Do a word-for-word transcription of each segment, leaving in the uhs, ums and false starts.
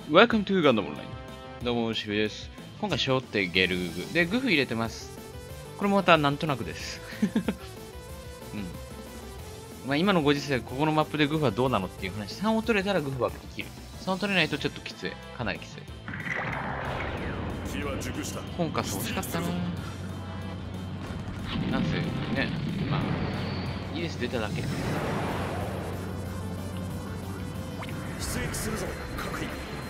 Welcome to Gundam Online。どうも、しぶです。今回、背負ってゲルグ。で、グフ入れてます。これもまたなんとなくです。うん。まあ、今のご時世、ここのマップでグフはどうなのっていう話。さんを取れたらグフは生きる。さんを取れないとちょっときつい。かなりきつい。コンカス欲しかったな。なんせ、ね、まあ、イエス出ただけ。 出撃するぞ、各位。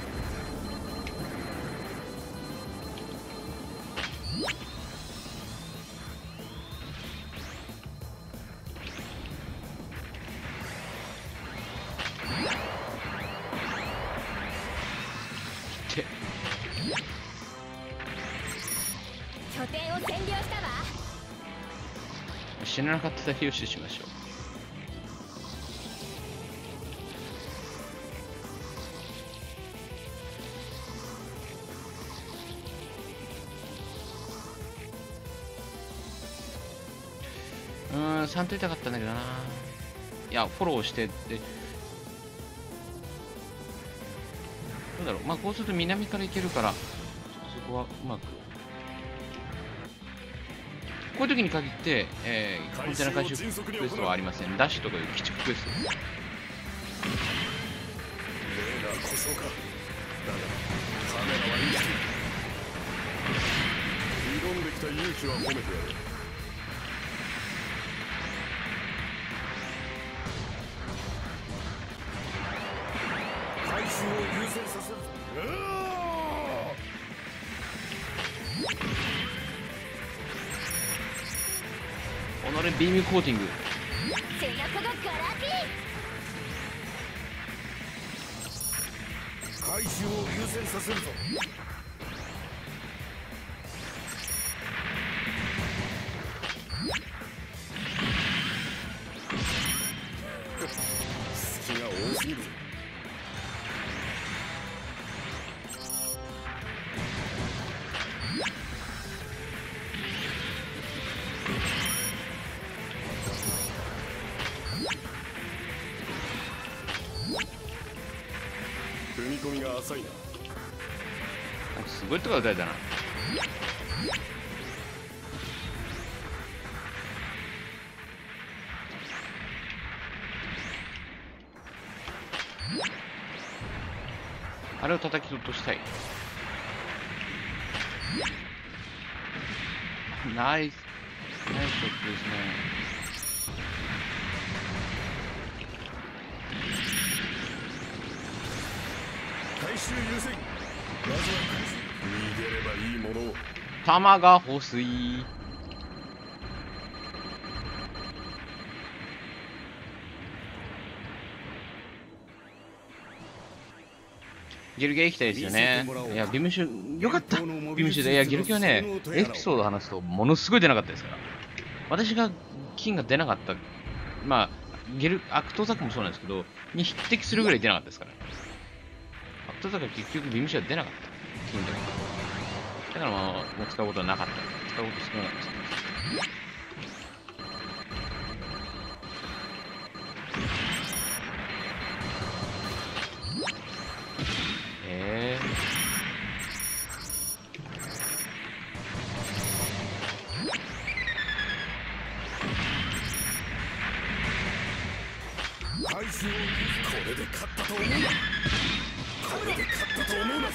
拠点を占領したわ。 死ななかったらよししましょう。うーん、さん取りたかったんだけどな。いや、フォローしてって。どうだろう。まあ、こうすると南から行けるから、ちょっとそこはうまく。こういう時に限って、えー、コンテナ回収クエストはありません。ダッシュとかいう鬼畜クエストです。 例が故障か。だが、カメラはいい。挑んできた勇気は褒めてやる。回収を優先させる。 己ビームコーティング。 背中がガラピ回収を優先させるぞ。隙が多すぎる。踏み込みが浅いな。 なんかすごいとこ打たれたな。あれを叩き落としたい。ナイスナイスショットですね。 回収優先。まずは回収。逃げればいいものを。 弾が欲しい。ゲルゲー行きたいですよね。いや、ビムシュ、よかった。ビムシュで、いや、ゲルゲはね、エピソード話すとものすごい出なかったですから。私が金が出なかった、まあ、ゲル、アクトザクもそうなんですけど、に匹敵するぐらい出なかったですから。アクトザクは結局ビムシュは出なかった。金だけ。だからまあ、もう使うことはなかった。使うこと少なかったです。えー。 回収をこれで勝ったと思うな。これで勝ったと思うな。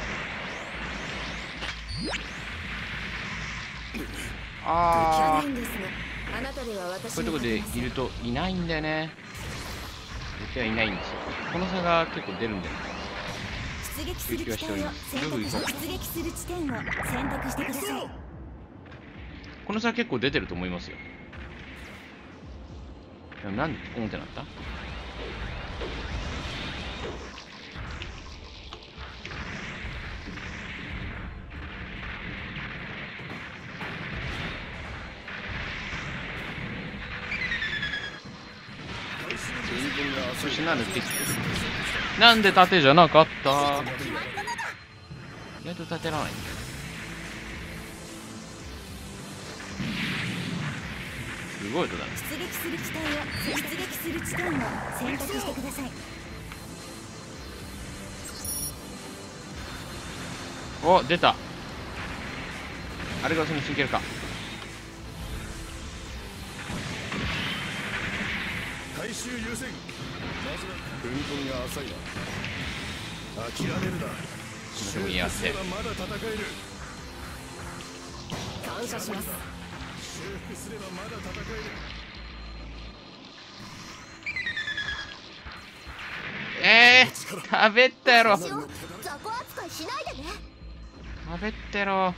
あー、 いんですが、あなたでは私こういうとこでいるといないんだよね。敵はいないんですよ。この差が結構出るんだよね。 出撃する地点を選択し出撃する地点を選択してください。 この差結構出てると思いますよ。でもなんでオンってなった？そしてなんで敵なんで縦じゃなかった？意外と立てらないんだよ。すごい音だね。 出撃する地点を出撃する地点を選択してください。 お、出た。あれがその進けるか。 回収優先。まずは運行が浅いな。諦めるな。 でもいいやって。 まだ戦える。 感謝します。 修復すればまだ戦える。 えー、食べったやろ。 雑魚扱いしないでね。 食べってろ。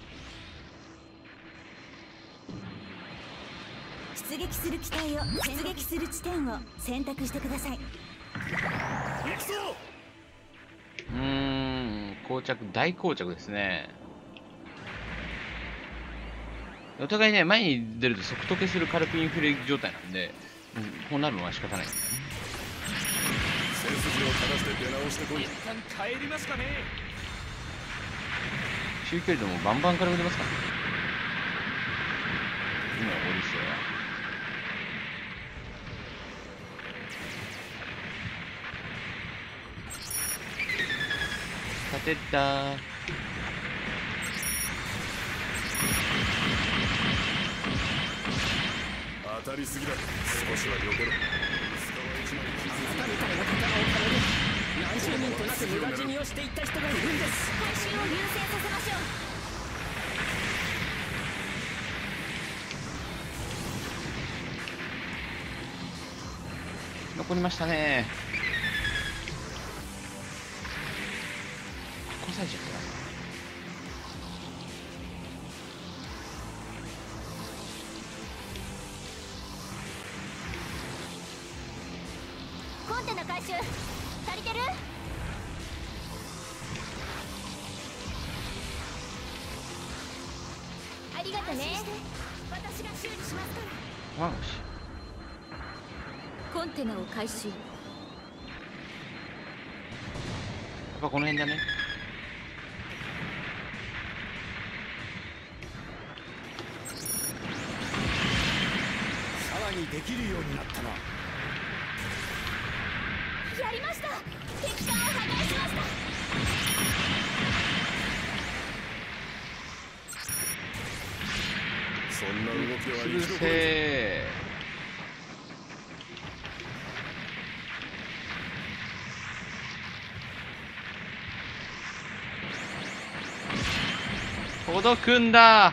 出撃する機体を出撃する地点を選択してください。 行くぞ。 うーん、膠着、大膠着ですね。お互いね、前に出ると即溶けする軽くインフレ状態なんで、うん、こうなるのは仕方ないんだよね。 背筋を正して出直してこい。 一旦帰りますかね。 中距離でもバンバン軽く出ますからね。今オリセア立てた。 当たりすぎだ。少しは避けろ。 タルタルの刀を金で何十人となく無駄死にをしていった人がいるんです。 回収を優先させましょう。 残りましたね。こさえちゃったな。 コンテナ回収足りてる？ありがとね。私が修理しますから。 ワンし。 コンテナを回収。 やっぱこの辺だね。 さらにできるようになったな。 やりました。敵艦を破壊しました。 そんな動きはうるせ一度こえ。届くんだ。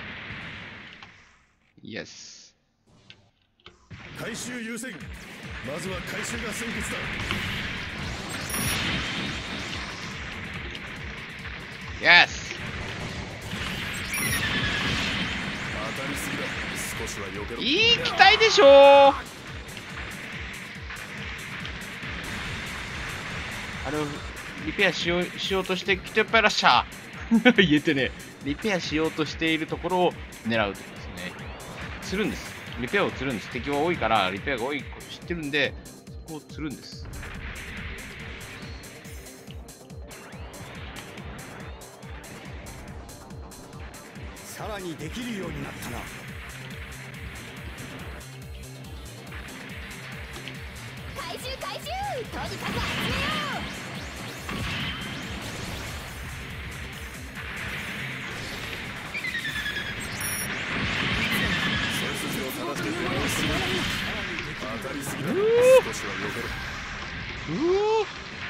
イエス。 回収優先。まずは回収が先決だ。 イエス。 当たりすぎだ。少しは避けろ。 いい機体でしょ。あれをリペアしようしようとしてきてっぱいらっしゃ言えてね。リペアしようとしているところを狙うとですね。釣るんです。リペアを釣るんです。敵は多いからリペアが多いこと知ってるんで、そこを釣るんです。 さらにできるようになったな。 回収回収。とにかく集めよう。 背筋を正して出直す。当たりすぎだ。少しは避けろ。 うお。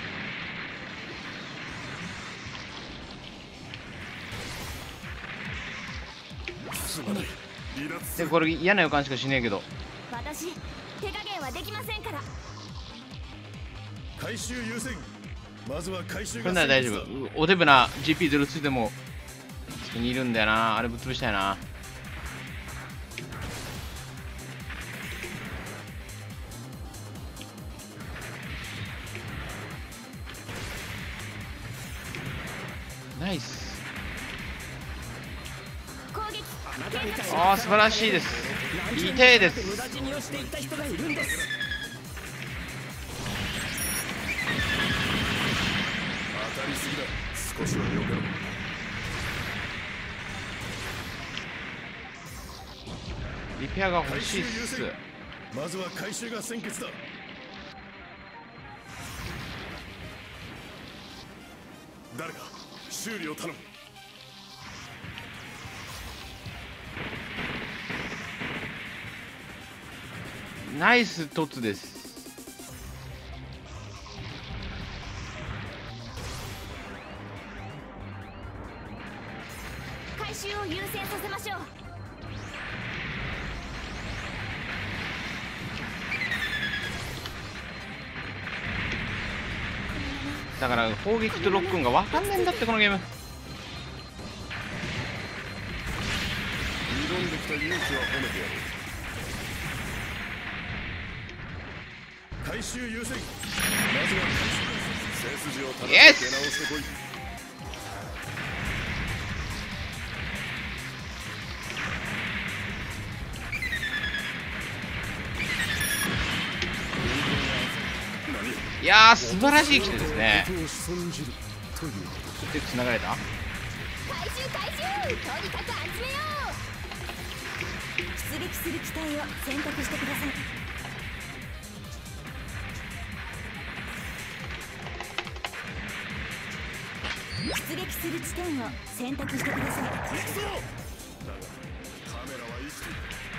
すまない。離脱すで、 る。 これ嫌な予感しかしねえけど。 私手加減はできませんから。 回収優先。まずは回収こがれなら大丈先決だ。 夫。おデブな ジーピーゼロツー でもそこにいるんだよな。あれぶっ潰したいな。ナイス。 攻撃あなたみたいああ、素晴らしいです。いい手です。 無駄死にをしていった人がいるんです。 当たりすぎだ。少しは避けろ。 リペアが欲回収優しいっす。 先。まずは回収が先決だ。誰か修理を頼む。 ナイス凸です。 回収を優先させましょう。 だから砲撃とロックンが分かんないんだってこのゲーム。 挑んできた勇気は褒めてやる。回収優先。まずは背筋を正して出直してこい。 いやー素晴らしい基地ですね。 音を損じるというで繋がれた。 回収回収、とにかく集めよう。出撃する機体を選択してください。出撃する地点を選択してください。 行くぞ。だがカメラは生きている。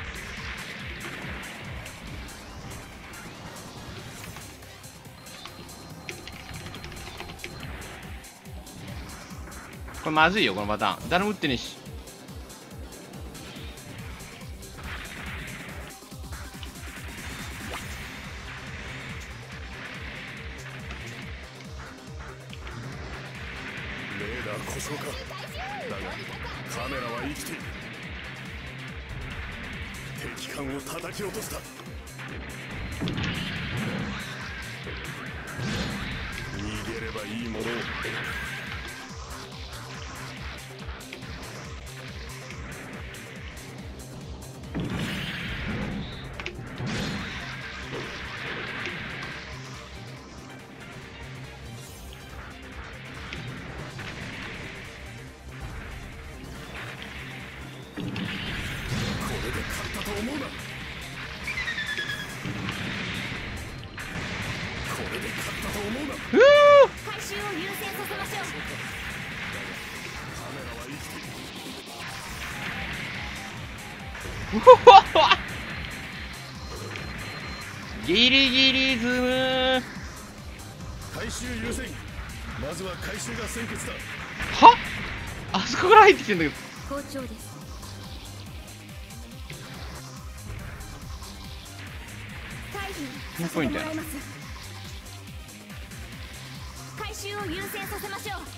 これまずいよこのパターン。誰も撃ってねえし。 レーダー故障か。だがカメラは生きている。敵艦を叩き落とした。逃げればいいものを。 回収を優先させましょう。 ギリギリズム。 回収優先。まずは回収が先決だ。 はあそこから入ってきてんだけど。 好調です。退避させてもらいます。回収を優先させましょう。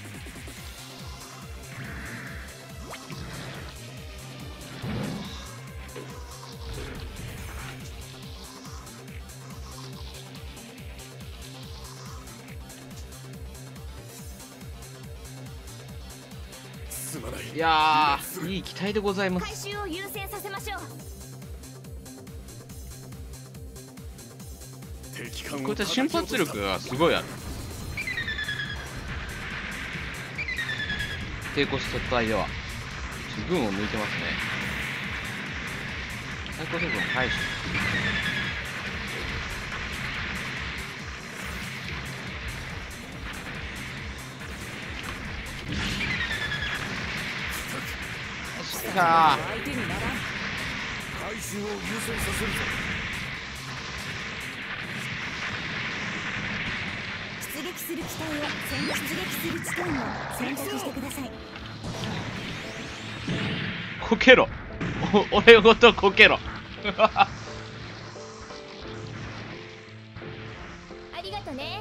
すまない。 いやーいい機体でございます。 回収を優先させましょう。 敵艦をこういった瞬発力がすごいある。低コスト帯では群を抜いてますね。最高速度の回収。そっか相手にならん。 回収を優先させるぞ。 出撃する機体を選出撃する地点を選択してください。 こけろお俺ごとこけろありがとね。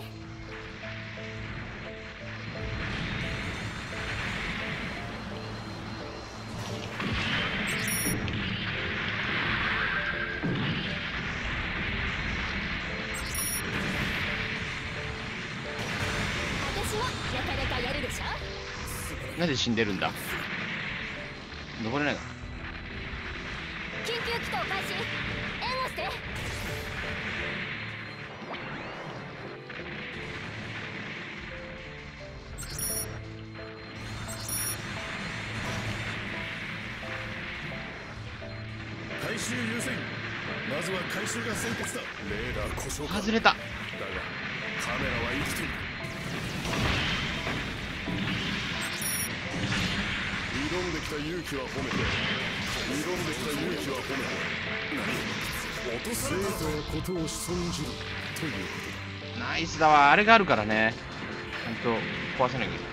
私はなかなかやるでしょ。 なぜ死んでるんだ。登れないか。 緊急機動開始。援護して。 回収優先。まずは回収が先決だ。レーダー故障か。 外れた。 だがカメラは生きている。 んできた勇気は褒めて、挑んできた勇気は褒めて、何落とされたとはことを損じるということだ。 ナイスだわ。あれがあるからね、ほんと壊せないけど。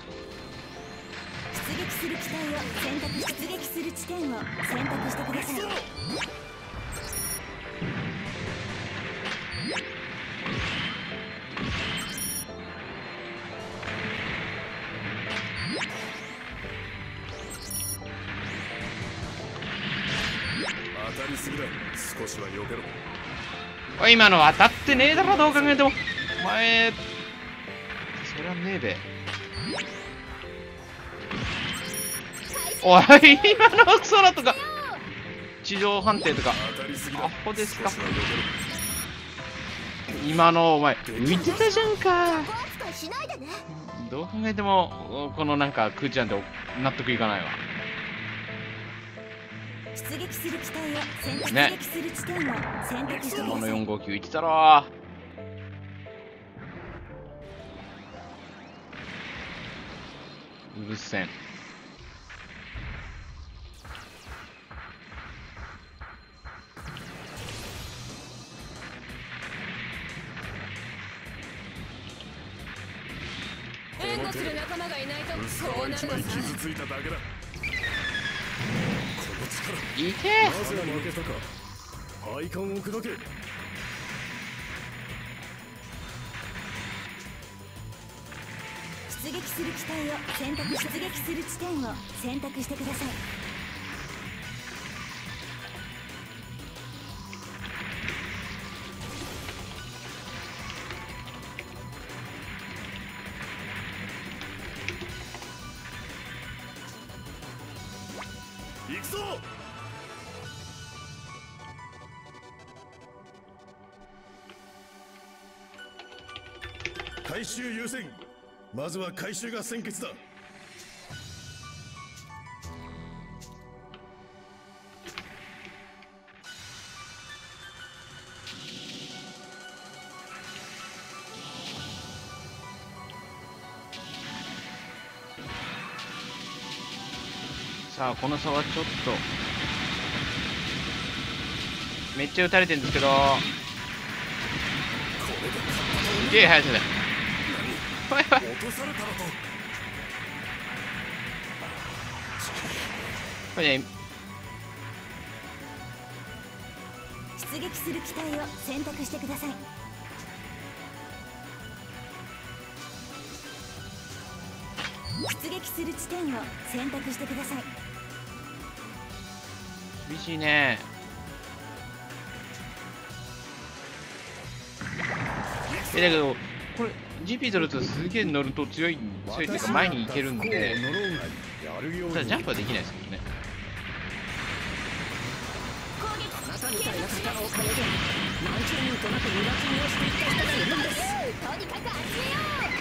出撃する機体を選択し、出撃する地点を選択してください。 当たりすぎだ。少しは避けろ。 おい、今の当たってねえだろ、どう考えても。お前そりゃねえべ。おい、今のクソラとか地上判定とかアホですか。今のお前浮いてたじゃんか。どう考えてもこのなんかクーちゃんって納得いかないわ。 出撃する機体を選択、 ね、 出撃する地点を選択してください。 このよんごきゅう言ってたろ。うるせん。 援護する仲間がいないとこうなる一枚傷ついただけだ。この力、 いけなぜ負けたか。配管を砕け。 出撃する機体を選択、出撃する地点を選択してください。 行くぞ。回収優先。まずは回収が先決だ。 さあこの差はちょっとめっちゃ撃たれてるんですけど、すげえ速さだよ。はいはい、 落とされたらと。 これね、 出撃する機体を選択してください。出撃する地点を選択してください。 厳しいね。えだけどこれ ジーピー 取るとすげえ乗ると強い強いっていうか前に行けるんで、ただジャンプはできないですけどね。 あなたみたいな力を借りて何十人となく無駄死にをしていった人がいるんです。 とにかく集めよう。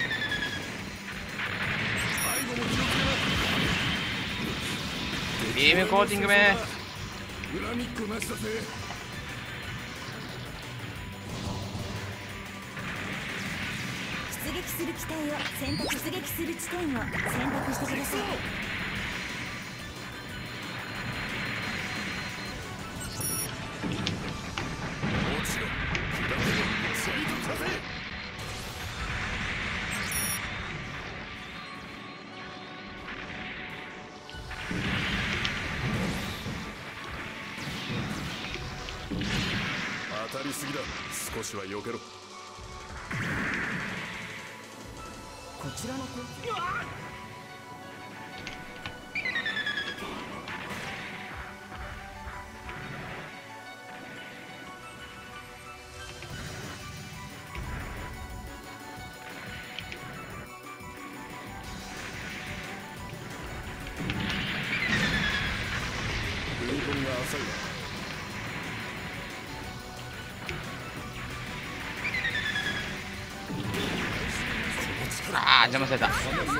ビームコーティングめ。 恨みっこなしだぜ。 出撃する機体を選択、出撃する地点を選択してください。 落ちろ。砕けろ。シェイト風。当たりすぎだ。少しは避けろ。 こちらの子、 踏み込みが浅いな。 ああ邪魔された。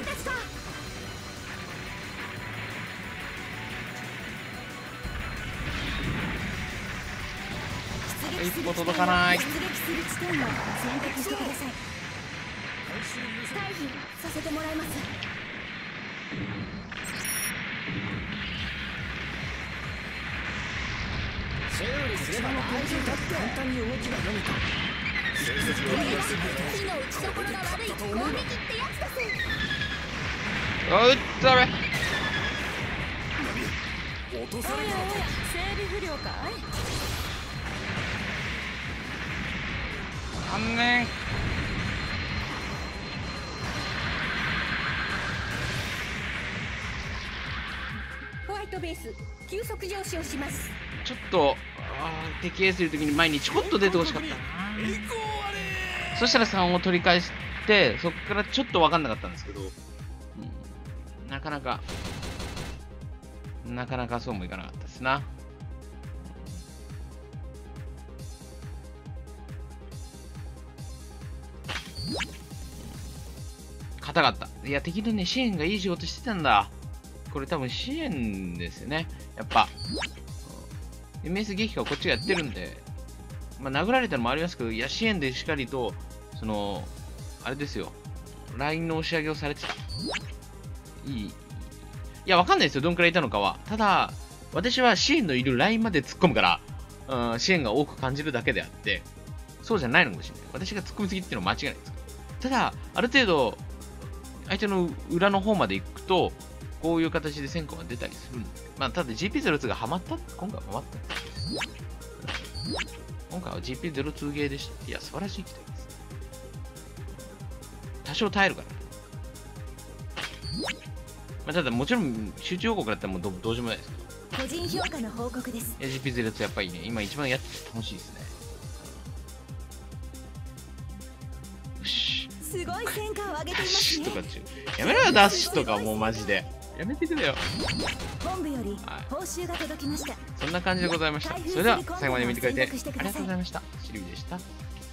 一歩届かない。 出撃する地点を選択してください。退避させてもらいます。 修理すれば大丈夫だって簡単に動きが読めた。 成績は上がって火の打ちどころが悪い攻撃ってやつだぜ。 あ、うっダメ。 何落とさおやれたおや整備不良かい。 あんねん。 ホワイトベース急速上昇します。 ちょっとあー敵エースいる時に前にちょこっと出てほしかったな。そしたらさんを取り返して、そこからちょっと分かんなかったんですけど、うん、なかなかなかなかそうもいかなかったですな。硬かった。いや、敵のね、支援がいい仕事してたんだ。これ多分支援ですよね。やっぱ。エムエス 撃破をこっちがやってるんで、まあ、殴られたのもありますけど、いや、支援でしっかりと、その、あれですよ。ラインの押し上げをされてた。いい。いや、わかんないですよ。どんくらいいたのかは。ただ、私は支援のいるラインまで突っ込むから、うん、支援が多く感じるだけであって、そうじゃないのかもしれない。私が突っ込みすぎっていうのは間違いないです。ただ、ある程度、相手の裏の方まで行くと、こういう形で戦果が出たりするんで。まあ、ただ ジーピーゼロツー がハマった。今回はハマった。今回は ジーピーゼロツー ゲーでした。いや、素晴らしい機体です。多少耐えるから。まあ、ただ、もちろん、集中報告だったらもう ど, どうしようもないですけど。 個人評価の報告です。 いや、ジーピーゼロツー やっぱりね、今一番やってて楽しいですね。よし。 すごい戦果を上げていダッますねシュと。かちゅう。やめろよ、ダッシュとかもうマジで。やめてくれよ。 本部よりはい報酬が届きました。 そんな感じでございました。それでは最後まで見てくれてありがとうございました。シルビでした。